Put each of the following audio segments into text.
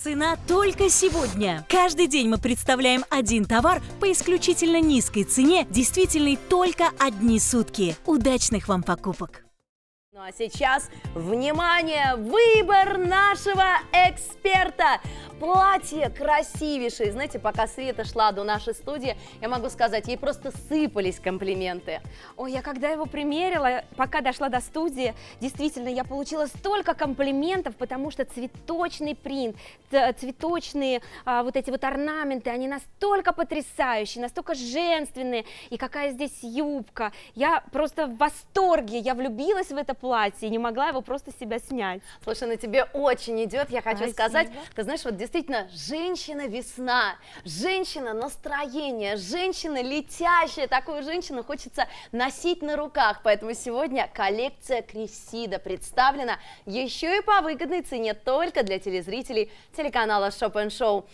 Цена только сегодня. Каждый день мы представляем один товар по исключительно низкой цене, действительной только одни сутки. Удачных вам покупок! Ну а сейчас, внимание, выбор нашего эксперта. Платье красивейшее. Знаете, пока Света шла до нашей студии, я могу сказать, ей просто сыпались комплименты. Ой, я когда его примерила, пока дошла до студии, действительно, я получила столько комплиментов, потому что цветочный принт, цветочные вот эти вот орнаменты, они настолько потрясающие, настолько женственные. И какая здесь юбка. Я просто в восторге, я влюбилась в это платье и не могла его просто с себя снять. Слушай, на тебе очень идет, я хочу сказать, ты знаешь, вот действительно, женщина-весна, женщина-настроение, женщина летящая, такую женщину хочется носить на руках, поэтому сегодня коллекция Крессида представлена еще и по выгодной цене только для телезрителей телеканала Shop & Show.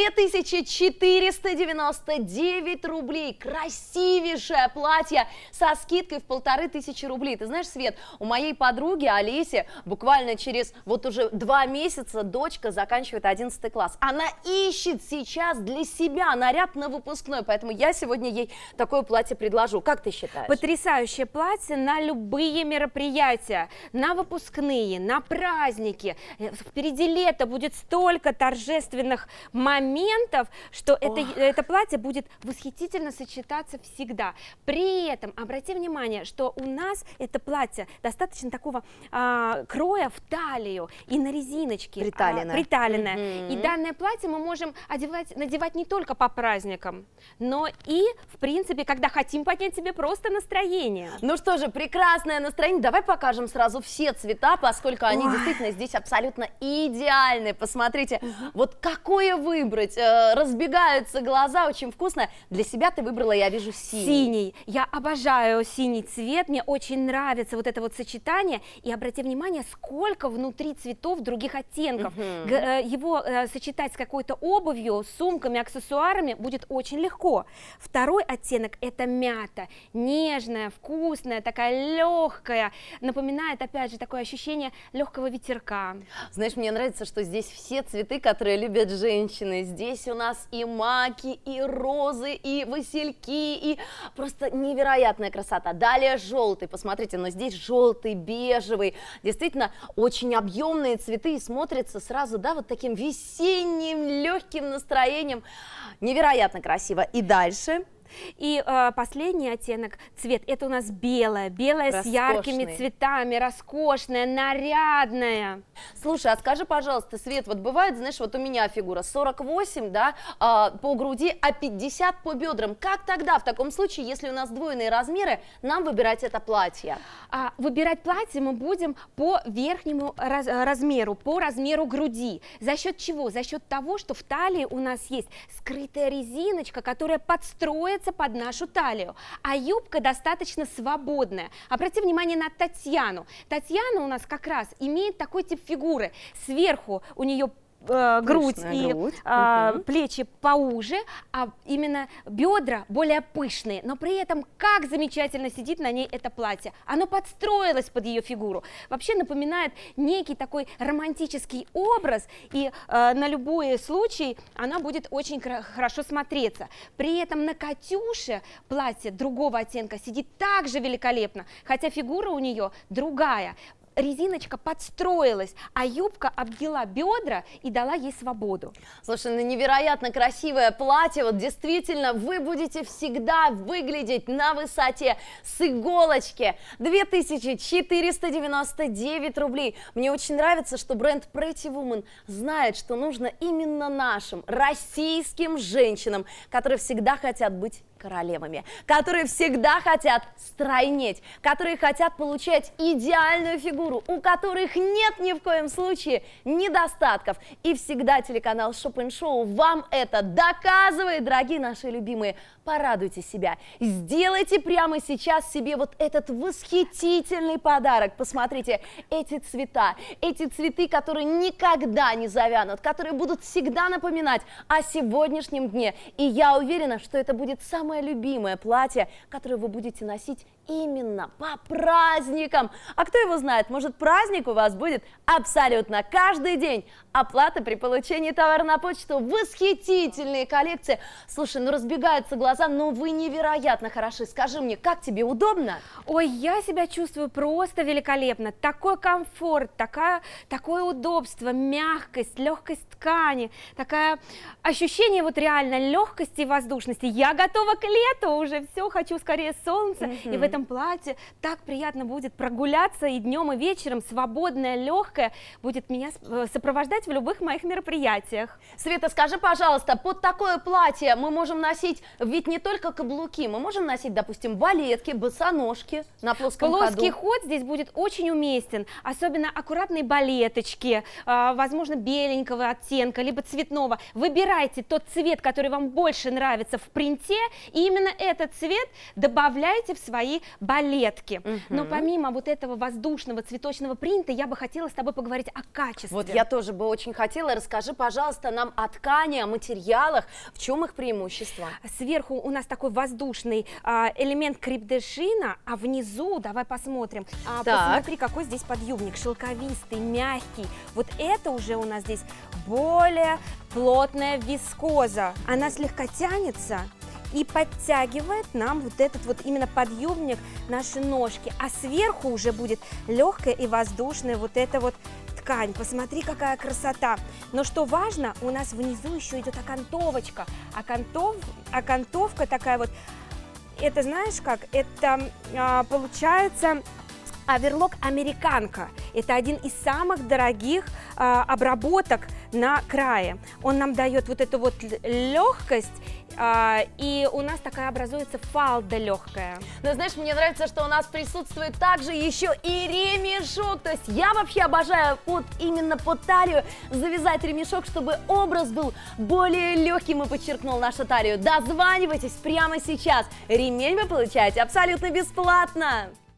2499 рублей, красивейшее платье со скидкой в 1500 рублей. Ты знаешь, Свет, у моей подруги Олеси буквально через вот уже 2 месяца дочка заканчивает 11 класс. Она ищет сейчас для себя наряд на выпускной, поэтому я сегодня ей такое платье предложу. Как ты считаешь? Потрясающее платье на любые мероприятия, на выпускные, на праздники. Впереди лето, будет столько торжественных моментов, что это платье будет восхитительно сочетаться всегда. При этом обрати внимание, что у нас это платье достаточно такого кроя в талию и на резиночке. Приталенное. И данное платье мы можем надевать не только по праздникам, но и, в принципе, когда хотим поднять себе просто настроение. Ну что же, прекрасное настроение. Давай покажем сразу все цвета, поскольку они действительно здесь абсолютно идеальны. Посмотрите, вот какое выбрать. Разбегаются глаза, очень вкусно. Для себя ты выбрала, я вижу, синий. Синий. Я обожаю синий цвет, мне очень нравится вот это вот сочетание. И обрати внимание, сколько внутри цветов других оттенков. Его сочетать с какой-то обувью, сумками, аксессуарами будет очень легко. Второй оттенок – это мята. Нежная, вкусная, такая легкая. Напоминает, опять же, такое ощущение легкого ветерка. Знаешь, мне нравится, что здесь все цветы, которые любят женщины. Здесь у нас и маки, и розы, и васильки, и просто невероятная красота. Далее желтый, посмотрите, но здесь желтый, бежевый. Действительно, очень объемные цветы и смотрятся сразу, да, вот таким весенним, легким настроением. Невероятно красиво. И дальше... И последний оттенок, цвет, это у нас белое с яркими цветами, роскошное, нарядное. Слушай, а скажи, пожалуйста, Свет, вот бывает, знаешь, вот у меня фигура 48, да, по груди, а 50 по бедрам. Как тогда, в таком случае, если у нас двойные размеры, нам выбирать это платье? Выбирать платье мы будем по верхнему размеру, по размеру груди. За счет чего? За счет того, что в талии у нас есть скрытая резиночка, которая подстроится под нашу талию, а юбка достаточно свободная. Обрати внимание на Татьяну. Татьяна у нас как раз имеет такой тип фигуры. Сверху у нее грудь и плечи поуже, а именно бедра более пышные, но при этом как замечательно сидит на ней это платье. Оно подстроилось под ее фигуру. Вообще напоминает некий такой романтический образ, и на любой случай она будет очень хорошо смотреться. При этом на Катюше платье другого оттенка сидит также великолепно, хотя фигура у нее другая. Резиночка подстроилась, а юбка обвела бедра и дала ей свободу. Слушай, ну невероятно красивое платье, вот действительно вы будете всегда выглядеть на высоте с иголочки. 2499 рублей. Мне очень нравится, что бренд Pretty Woman знает, что нужно именно нашим российским женщинам, которые всегда хотят быть королевами, которые всегда хотят стройнеть, которые хотят получать идеальную фигуру, у которых нет ни в коем случае недостатков. И всегда телеканал Shop & Show вам это доказывает, дорогие наши любимые. Порадуйте себя, сделайте прямо сейчас себе вот этот восхитительный подарок. Посмотрите, эти цвета, эти цветы, которые никогда не завянут, которые будут всегда напоминать о сегодняшнем дне. И я уверена, что это будет самое любимое платье, которое вы будете носить именно по праздникам. А кто его знает, может, праздник у вас будет абсолютно каждый день. Оплата при получении товара на почту, восхитительные коллекции. Слушай, ну разбегаются глаза, но вы невероятно хороши. Скажи мне, как тебе, удобно? Ой, я себя чувствую просто великолепно. Такой комфорт, такое удобство, мягкость, легкость ткани, такое ощущение вот реально легкости и воздушности. Я готова к лету уже, все, хочу скорее солнца. И в этом платье так приятно будет прогуляться и днем, и вечером. Свободное, легкое будет меня сопровождать в любых моих мероприятиях. Света, скажи, пожалуйста, под такое платье мы можем носить ведь не только каблуки, мы можем носить, допустим, балетки, босоножки на плоском ходу. Плоский ход здесь будет очень уместен, особенно аккуратные балеточки, возможно, беленького оттенка, либо цветного. Выбирайте тот цвет, который вам больше нравится в принте, и именно этот цвет добавляйте в свои балетки. Но помимо вот этого воздушного цветочного принта, я бы хотела с тобой поговорить о качестве. Вот я тоже бы очень хотела. Расскажи, пожалуйста, нам о ткани, о материалах, в чем их преимущество? Сверху у нас такой воздушный элемент креп-де-шина, а внизу, давай посмотрим, посмотри, какой здесь подъюбник, шелковистый, мягкий. Вот это уже у нас здесь более плотная вискоза. Она слегка тянется и подтягивает нам вот этот вот именно подъюбник наши ножки, а сверху уже будет легкая и воздушная вот эта вот ткань. Посмотри, какая красота. Но что важно, у нас внизу еще идет окантовочка. Окантовка такая вот, это знаешь как, это получается оверлок американка. Это один из самых дорогих обработок на крае. Он нам дает вот эту вот легкость, и у нас такая образуется фалда легкая. Но знаешь, мне нравится, что у нас присутствует также еще и ремешок. То есть я вообще обожаю именно под талию завязать ремешок, чтобы образ был более легким и подчеркнул нашу талию. Дозванивайтесь прямо сейчас. Ремень вы получаете абсолютно бесплатно.